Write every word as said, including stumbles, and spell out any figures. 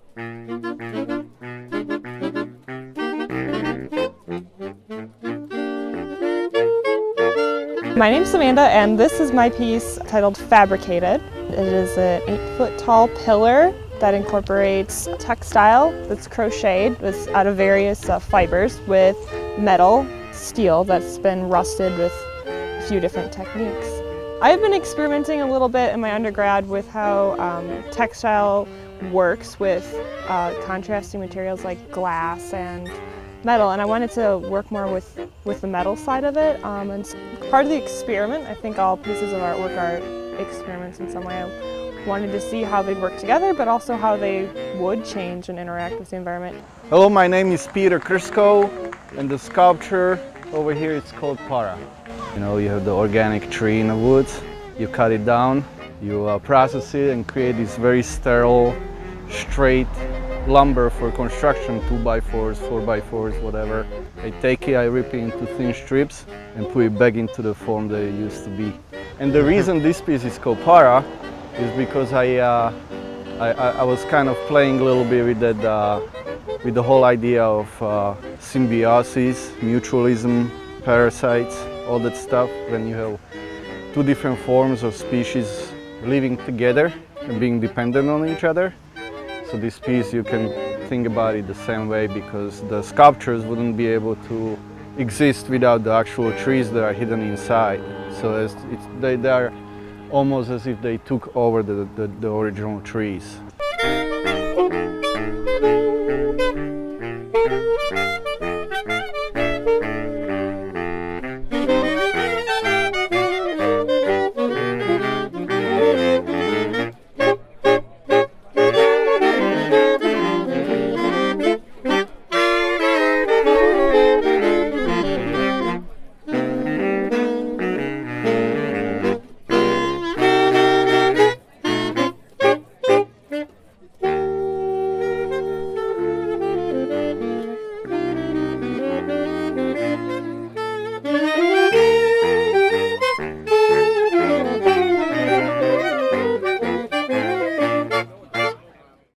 My name's Amanda, and this is my piece titled Fabricated. It is an eight foot tall pillar that incorporates textile that's crocheted with, out of various uh, fibers with metal, steel that's been rusted with a few different techniques. I've been experimenting a little bit in my undergrad with how um, textile works with uh, contrasting materials like glass and metal, and I wanted to work more with, with the metal side of it. Um, and part of the experiment, I think all pieces of artwork are experiments in some way. I wanted to see how they'd work together, but also how they would change and interact with the environment. Hello, my name is Peter Krsko, and the sculpture over here is called Para. You know, you have the organic tree in the woods, you cut it down, you uh, process it and create this very sterile, straight lumber for construction, two by fours, four by fours, whatever. I take it, I rip it into thin strips and put it back into the form that it used to be. And the reason this piece is called Para is because I, uh, I, I was kind of playing a little bit with that, uh, with the whole idea of uh, symbiosis, mutualism, parasites, all that stuff. When you have two different forms of species living together and being dependent on each other. So this piece, you can think about it the same way, because the sculptures wouldn't be able to exist without the actual trees that are hidden inside. So it's, it's, they, they are almost as if they took over the, the, the original trees.